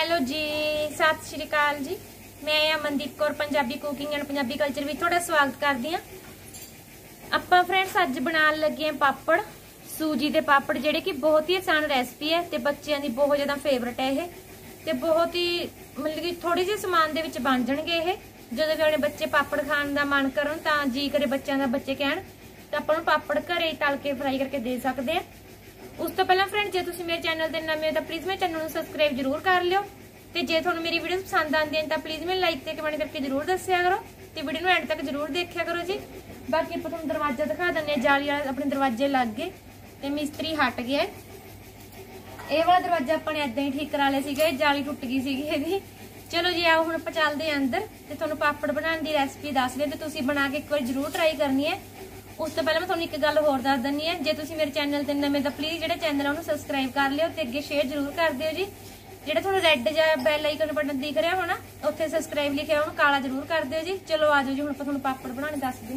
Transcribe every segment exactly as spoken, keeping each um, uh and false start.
Hello जी, सत श्री अकाल जी। मैं Amandeep Kaur Punjabi cooking and Punjabi culture में थोड़ा स्वागत करती हाँ। ਆਪਾਂ फ्रेंड्स अज बनाने लगे हैं पापड़, सूजी के पापड़ जेडे कि बहुत ही आसान रेसिपी है ते बच्चों की बहुत ज़्यादा फेवरेट है ये ते बहुत ही मतलब कि थोड़ी जी समान दे विच बन जाणगे ये। जदों भी अपने बच्चे पापड़ खाने का मन करन तां जी करे बच्चों का बच्चे कहण तां आपां नूं पापड़ घरे तल के फ्राई करके दे सकते हैं। उस तो पहला फ्रेंड जो तुसीं मेरे चैनल ते नवे हो तां प्लीज़ मेरे चैनल नूं सबसक्राइब जरूर कर लिओ ते जे तुहानूं मेरी वीडियो पसंद आती है तां प्लीज़ मेरे लाइक ते कमेंट करके जरूर दस्सिया करो ते वीडियो नूं एंड तक जरूर देखिया करो जी। बाकी आपां तुहानूं दरवाजा दिखा दिंदे, जाली वाला अपने दरवाजे लग गए ते मिस्त्री हट गया। ये वाला दरवाजा अपने इदां ही ठीक करा लिया सीगा, जाली टुट गई सीगी इहदी। चलो जी आओ हुण आपां चलदे आं अंदर ते तुहानूं पापड़ बनाने की रेसिपी दस दें ते तुसीं बना के एक बार जरूर ट्राई करनी है। उस तो पहले मैं तुहानूं एक गल होर दस दिंदी है, जे तुसीं मेरे चैनल ते नवें तां प्लीज़ जिहड़ा चैनल है उहनूं सबसक्राइब कर लिओ ते अगे शेयर जरूर कर दिओ जी। जिहड़ा तुहानूं रैड जा बैल आइकन बटन दिख रहा होना उत्थे सबसक्राइब लिखिआ उहनूं काला जरूर कर दिओ जी। चलो आ जाओ जी, हुण आपां तुहानूं पापड़ बनाने दस दिं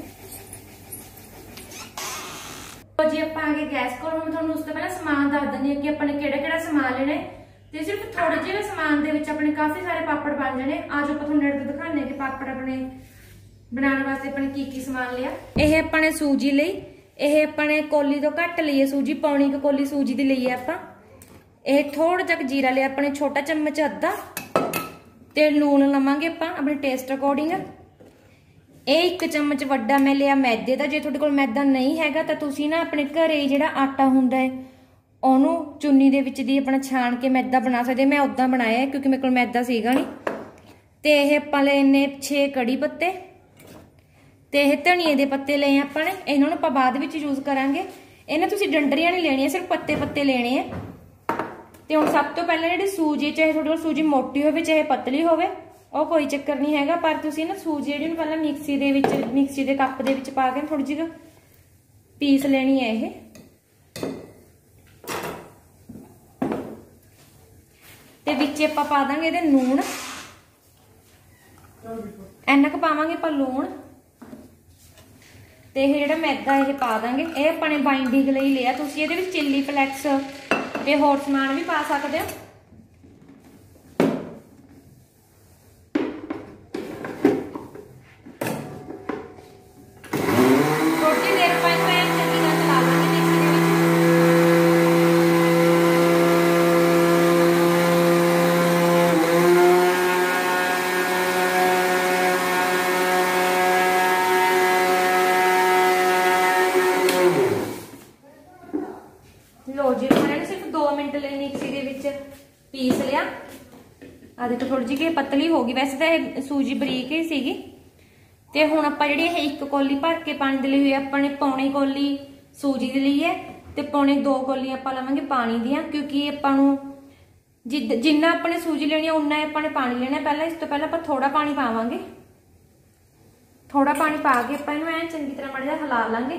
जी। आप आ गए गैस को, मैं तुहानूं उस तो पहले समान दस दिंदी कि अपने किहड़ा किहड़ा समान लेना है ते सिर्फ थोड़े जिहे समान दे विच अपने काफ़ी सारे पापड़ बन जाने। आ जाओ आपां तुहानूं नेड़े तो दिखाने कि पापड़ अपने बनाने वास्ते अपने की की समान लिया। यह अपने सूजी लई, यह अपने कोली तो घट ली है सूजी, पौनी क कोली सूजी दी लई है आपां। यह थोड़ा जक जीरा लिया अपने छोटा चम्मच अद्धा ते लूण लवांगे आपां अपने टेस्ट अकॉर्डिंग। ਇਹ एक चम्मच वड्डा मैं लिया मैदे का। जे तुहाडे कोल मैदा नहीं हैगा तां तुसीं ना अपने घरे जिहड़ा आटा हुंदा है ਉਹਨੂੰ चुन्नी दे विच दी अपना छाण के मैदा बना सकदे। मैं उदां बनाया है क्योंकि मेरे कोल मैदा सीगा नहीं। ते ਇਹ ਆਪਾਂ ਲੈਨੇ छे कड़ी पत्ते ते ਇਹ धनिए दे पत्ते लए ਆਪਾਂ ने, ਇਹਨਾਂ ਨੂੰ ਆਪਾਂ ਬਾਅਦ ਵਿੱਚ यूज करांगे। ਇਹਨਾਂ ਤੁਸੀਂ ਡੰਡਰੀਆਂ नहीं ਲੈਣੀਆਂ, सिर्फ पत्ते पत्ते लेने हैं। ਤੇ ਹੁਣ ਸਭ ਤੋਂ ਪਹਿਲਾਂ ਜਿਹੜੀ ਸੂਜੀ, ਚਾਹੇ ਤੁਹਾਡੇ ਕੋਲ ਸੂਜੀ ਮੋਟੀ ਹੋਵੇ ਚਾਹੇ ਪਤਲੀ ਹੋਵੇ ਉਹ ਕੋਈ ਚੱਕਰ ਨਹੀਂ ਹੈਗਾ, ਪਰ ਤੁਸੀਂ ਨਾ ਸੂਜੀ ਜਿਹੜੀ ਨੂੰ ਪਹਿਲਾਂ ਮਿਕਸੀ ਦੇ ਵਿੱਚ ਮਿਕਸੀ ਦੇ ਕੱਪ ਦੇ ਵਿੱਚ ਪਾ ਕੇ ਥੋੜੀ ਜਿਹੀ ਪੀਸ ਲੈਣੀ ਹੈ ਇਹ। ਤੇ ਵਿੱਚ ਆਪਾਂ ਪਾ ਦਾਂਗੇ ਇਹਦੇ ਲੂਣ, ਇੰਨਾ ਕੁ ਪਾਵਾਂਗੇ ਆਪਾਂ ਲੂਣ। ਤੇ ਇਹ ਜਿਹੜਾ ਮੈਦਾ ਇਹ ਪਾ ਦਾਂਗੇ, ਇਹ ਆਪਾਂ ਨੇ ਬਾਈਂਡਿੰਗ ਲਈ ਲਿਆ। ਤੁਸੀਂ ਇਹਦੇ ਵਿੱਚ ਚਿੱਲੀ ਫਲੈਕਸ ਤੇ ਹੋਰ ਸਮਾਨ ਵੀ ਪਾ ਸਕਦੇ ਹੋ। लो जी मैंने सिर्फ दो मिनट लिए मिक्सी के विच पीस लिया। आ देखो थोड़ी जी पतली होगी, वैसे तो यह सूजी बरीक ही सीगी। ते हुण आपां जिहड़ी यह एक कौली भर के पानी दे लई आपां ने पौनी कौली सूजी दे लई है ते पौने दो कौलियां आपां लवांगे पानी दियां, क्योंकि आपां नूं जिन्ना अपने सूजी लेनी है उन्ना आपां ने पानी लेना। पहला इस तो पहले आपां थोड़ा पानी पावांगे, थोड़ा पानी पा के आपां इहनूं ऐ चंगी तरह माड़ा जिहा हिला लांगे।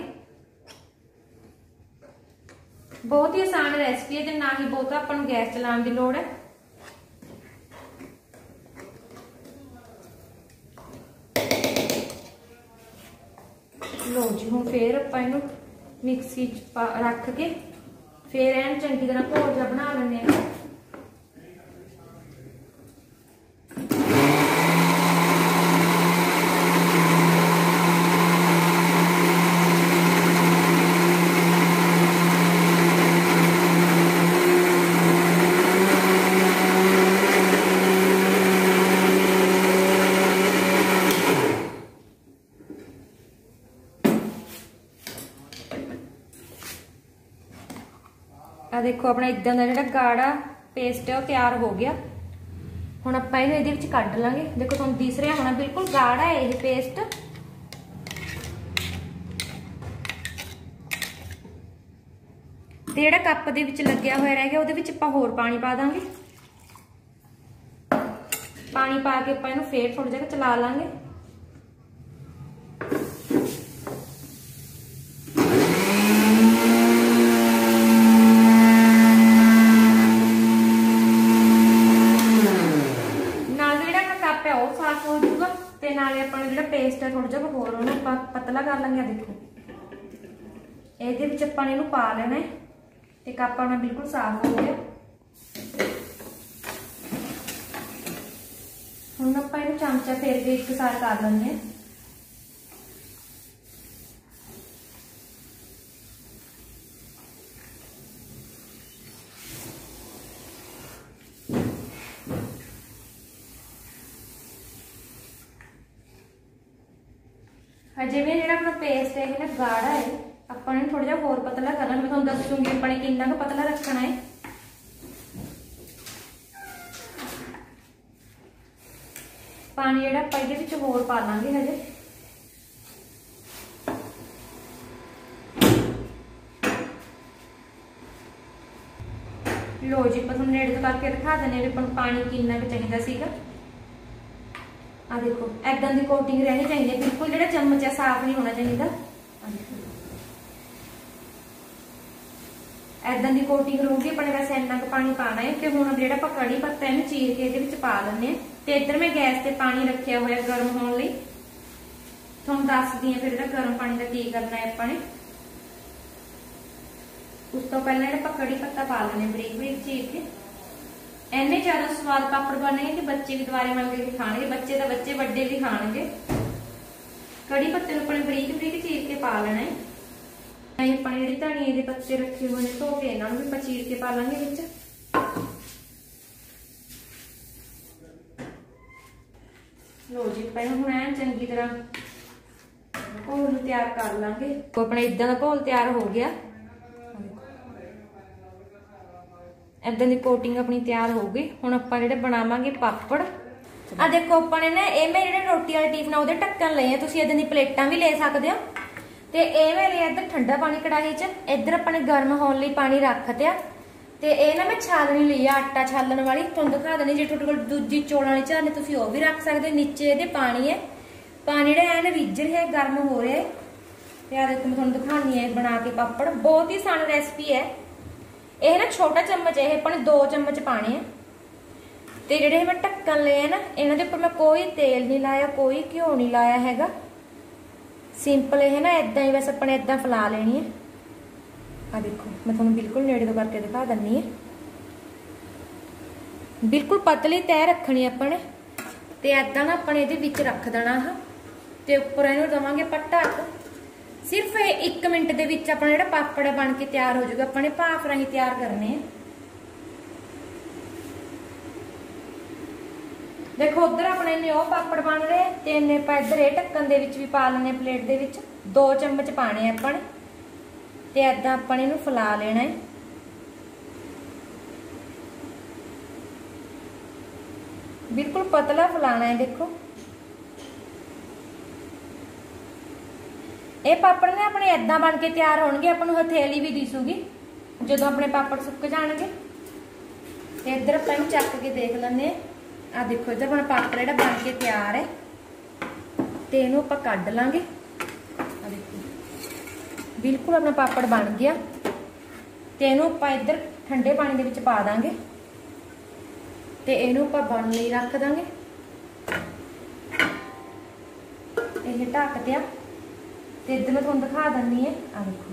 बहुत ही आसान रेसिपी है ते ना ही बहुत आपां नूं गैस चलाउण दी लोड़ है। लो जी हुण फिर आपां इहनूं मिक्सी च रख के फिर ऐन चंगी तरह घोल जिहा बना लैंदे आं। आ देखो अपना इदां दा जिहड़ा गाढ़ा पेस्ट है वो तैयार हो गया। हुण आपां इहनूं इहदे विच कढ लांगे। देखो तुहानूं दिस रहा होना बिल्कुल गाढ़ा है ये पेस्ट। ते जिहड़ा कप दे विच लग्गिया होया रह गया उहदे विच आपां होर पानी पा दांगे। पानी पा के आपां इहनूं फिर थोड़ा जिहा चला लांगे। पेस्ट है थोड़ा जिहा होर उहनूं पतला कर लेंगे। देखो ਇਹਦੇ ਵਿੱਚ ਆਪਾਂ ਨੇ ਇਹਨੂੰ ਪਾ ਲੈਣਾ ਹੈ ਤੇ ਕੱਪ ਆਪਣਾ ਬਿਲਕੁਲ ਸਾਫ਼ ਹੋ ਗਿਆ। ਹੁਣ ਆਪਾਂ ਇਹਨੂੰ ਚਮਚਾ ਫੇਰ ਕੇ ਇੱਕ ਸਾਰ ਕਰ ਲੈਂਦੇ ਹਾਂ। हजे भी जो अपना पेस्ट है ना गाढ़ा है, अपने थोड़ा जा होर पतला करना। मैं तुहानू दसूंगी अपने कितना क पतला रखना है। पानी जो आप ये होर पा लेंगे हजे। लो जी मैं तुहानू नेड़े तो करके दिखा देने अपन पानी कितना क चाहिए सीगा। आ देखो ऐदा की कोटिंग रहनी चाहिए, बिल्कुल जो चम्मच है साफ नहीं होना चाहिए। ऐदा की कोटिंग रहूगी। अपने वैसे इन्ना क पानी पाना है कि हुण जो कड़ी पत्ता है चीर के ये पा लें। तो इधर मैं गैस से पानी रखा हुआ गर्म होने लई। तुहानू दसदी हां फिर गर्म पानी का की करना है। अपने उस तो पहले जो कड़ी पत्ता पा लें बरीक बरीक चीर के। इन्ने ज्यादा स्वाद पापड़ बनेंगे कि बच्चे भी दुबारे मंग के खाएंगे। बच्चे तो बच्चे बड़े भी खाएंगे। कड़ी पत्ते अपने बरीक बरीक चीर के पा लेना है। अपने जी धनिए के पत्ते रखे हुए हैं धो के इन्हों भी चीर के पा लेंगे विच। लो जी पहले हुण ऐन चंगी तरह घोल तैयार कर लेंगे। तो अपना इदा का घोल तैयार हो गया। इदा की कोटिंग अपनी तैयार हो गई। हुण आपां जिहड़े बनावांगे पापड़। आ देखो अपने ना ये मैं जिहड़े रोटी वाले टिफिन उहदे ढक्कन लए आ। तुसीं इदां दी प्लेटां भी ले सकदे हो। ते ये मैं लिया इधर ठंडा पानी कढ़ाई च, इधर अपने गर्म होने लई पानी रख दिया। ते ये ना मैं छालनी ली आ आटा छालन वाली। तुहानूं दिखा देनी जे तुहाडे कोल दूजी चौलां वाली झालनी तुसीं ओह भी रख सकदे हो। नीचे इहदे पानी है, पानी जिहड़ा ऐन रिज्झ रिहा है, गर्म हो रहा है। ते आ देखो मैं तुहानूं दिखानी है बना के पापड़। बहुत ही आसान रेसिपी है। यह ना छोटा चम्मच है, अपने दो चम्मच पाने हैं। तो जेडे मैं ढक्कन ले ना इन्होंने उपर मैं कोई तेल नहीं लाया, कोई घ्यो नहीं लाया हैगा। सिंपल है ना इदा ही बस अपने इदा फैला लेनी है। आ देखो मैं तुहानूं बिल्कुल नेड़े तो करके दिखा दनी है। बिल्कुल पतली तय रखनी अपने। तो इदा ना अपने ये विच रख देना है। तो उपर इहनूं देवांगे आपां ढक। सिर्फ एक मिनट दे विच अपना जिहड़ा पापड़ बन के तैयार हो जाएगा। अपने भाफ राही तैयार करने हैं। देखो उधर अपने ने ओ पापड़ बन रहे ते इन्ने इधर ये ढक्कन दे विच भी पा लेने प्लेट दे विच। दो चम्मच पाने अपने ते इदां अपने नूं फैला लेना है। बिल्कुल पतला फैलाना है। देखो ये पापड़ ने अपने इदा बन के तैयार होणगे। आपां नूं हथेली भी दिसूगी जदों अपने पापड़ सुक जाणगे। ते इधर आपां नूं चक के देख लैंदे आ। देखो इधर अपना पापड़ जिहड़ा बन के तैयार है। ते इहनूं आपां कढ लांगे। आ देखो बिल्कुल अपना पापड़ बन गया। ते इहनूं आपां इधर ठंडे पानी दे विच पा दांगे। ते इहनूं आपां बन लई रख दांगे। इह ढक दिया। ते इधर मैं तुहानूं दिखा दनी है। आ देखो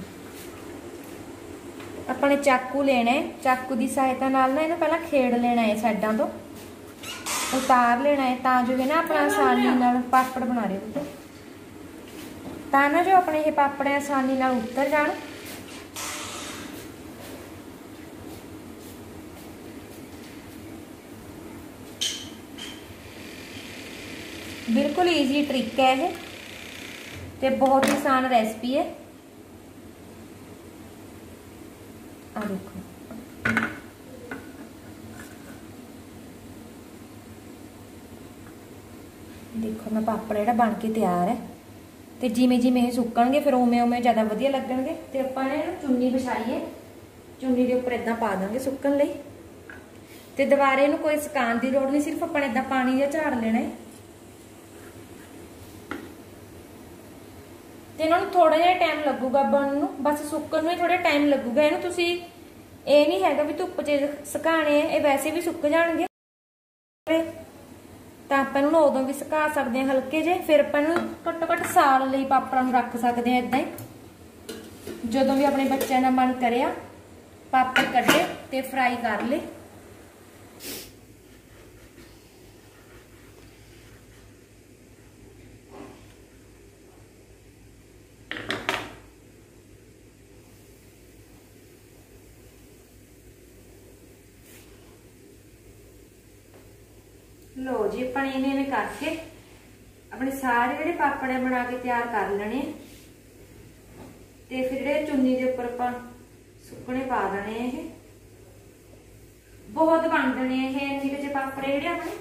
अपने चाकू लेना है। चाकू की सहायता नाल ना इहनूं पहलां खेड़ लेना है, साइडां तो उतार लेना है। तां जो है ना अपना आसानी नाल पापड़ बना रहे हो तां ना जो अपने ये पापड़ आसानी नाल उतर जाण। बिल्कुल ईजी ट्रिक है ये ते बहुत ही आसान रेसिपी है। आ देखो देखो मैं पापड़ जिहड़ा बन के तैयार है। तो जिमें जिमें ये सुक्कणगे फिर उवें उवें ज़्यादा वधिया लगणगे। ते आपां ने चुन्नी बिछाई है, चुन्नी के उपर इदां पा देंगे सुक्कण लई। ते दुबारे इहनूं कोई सुकाउण दी लोड़ नहीं, सिर्फ अपने इदां पानी जिहा झाड़ लेना है। ते इन्हां नूं थोड़ा जिहा टाइम लगूगा बनन नूं, बस सुक्कण नूं ही थोड़ा टाइम लगूगा। इहनूं तुसीं ਇਹ नहीं हैगा भी धुप च सुकाने, ये वैसे भी सुक जाएंगे। तो आप उदों भी सुका सकते हैं हल्के जे। फिर अपन घट्टो घट्ट साल लिए पापड़ रख सकते हैं इदा ही। जो भी अपने बच्चों का मन करे पापड़ कटे तो फ्राई कर ले। लो जी अपन इन्हें इन्हें करके अपने सारे ਜਿਹੜੇ ਪਾਪੜ बना के तैयार कर लेने ते फिर ਜਿਹੜੇ चुन्नी के उपर अपन सुकने पा देने ये बहुत बन देने ये निक्के जे पापड़ ਜਿਹੜੇ अपने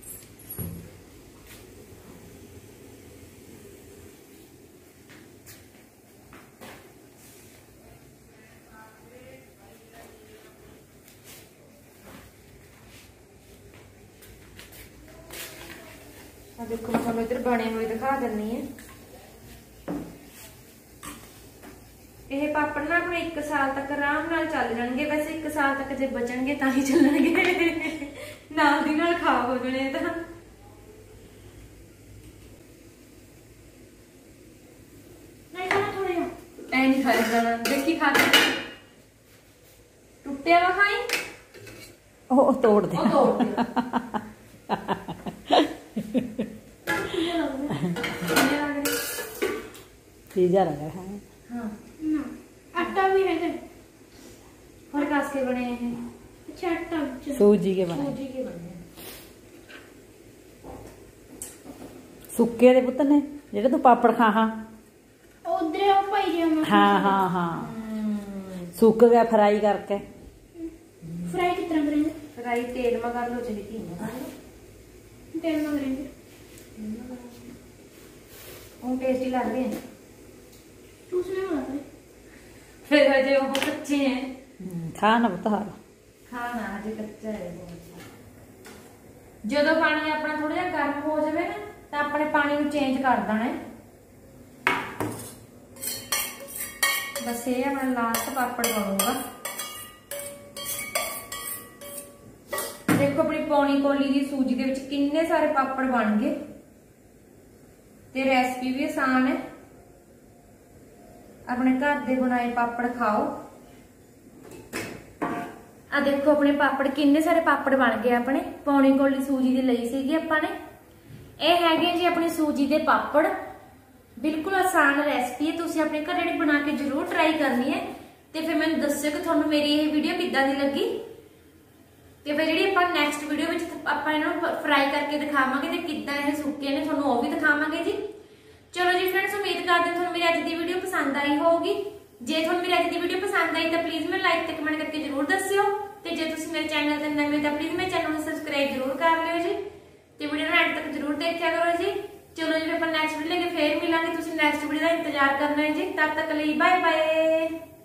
देखो मैं थोड़ा इधर बने हुए दिखा देनी है ये पापड़ ना अपने एक साल तक आराम नाल चल जाएंगे वैसे एक साल तक जे बचणगे तां ही चलणगे नाल दी नाल खा हो जाने तां नहीं खाना थोड़े ऐ नहीं खाया जाना देखी खा के टुट्टे वा खाई ओ तोड़ दे ओ तोड़ दे पिज़्ज़ा लग रहा है हाँ ना आटा भी है और कास के बने हैं अच्छा आटा सूजी के बने सूजी के बने सुक्के दे पुत्त ने जेड़े तू पापड़ खा हां उधर ओ भाई जी हाँ हाँ हाँ सूक गया फ्राई करके फ्राई किस तरह करेंगे फ्राई तेल में कर लो चली थी तेल में करेंगे वो टेस्टी लग रहे हैं उसमें वाला फिर हजे वो कच्चे हैं खाना बता खाना हजे कच्चा है ਜਦੋਂ ਪਾਣੀ ਆਪਣਾ ਥੋੜਾ ਜਿਹਾ ਗਰਮ ਹੋ ਜਾਵੇ ਨਾ ਤਾਂ ਆਪਣੇ ਪਾਣੀ ਨੂੰ ਚੇਂਜ ਕਰ ਦੇਣਾ ਹੈ ਬਸ ਇਹ ਆਪਣਾ ਲਾਸਟ ਪਾਪੜ ਬਣੂਗਾ ਦੇਖੋ ਆਪਣੀ ਪੌਣੀ ਕੋਲੀ ਦੀ ਸੂਜੀ ਦੇ ਵਿੱਚ ਕਿੰਨੇ ਸਾਰੇ ਪਾਪੜ ਬਣ ਗਏ ਤੇ ਰੈਸਪੀ ਵੀ ਆਸਾਨ ਹੈ अपने घर दे बनाए पापड़ खाओ आ देखो अपने पापड़ किन्ने सारे पापड़ बन गए अपने पौनी कोली सूजी दी लई सीगी आपां ने ए हैगे जी अपनी सूजी दे पापड़ बिल्कुल आसान रेसिपी है तुसीं अपने घर जेहड़ी बना के जरूर ट्राई करनी है ते फिर मैनूं दस्सिओ कि तुहानूं मेरी ये वीडियो किद्दां दी लगी ते फिर जेहड़ी आपां नैक्सट वीडियो विच आपां इन्हां नूं फ्राई करके दिखावांगे ते किद्दां इह सुक्के ने तुहानूं ओह भी दिखावांगे जी चलो जी फ्रेंड्स उम्मीद करते हैं मेरी अज की वीडियो पसंद आई होगी जे तुहानूं मेरी अज की वीडियो पसंद आई तो प्लीज़ मैं लाइक ते कमेंट करके जरूर दस्सिओ ते जे तुसीं मेरे चैनल ते नवे तो प्लीज़ मेरे चैनल को सबसक्राइब जरूर कर लिओ जी ते वीडियो नूं एंड तक जरूर देखा करो जी चलो जी फिर अपन नैक्सट वीडियो लेके फिर मिलांगे तुसीं नैक्सट वीडियो का इंतजार करना है जी तब तक लिए बाय बाय।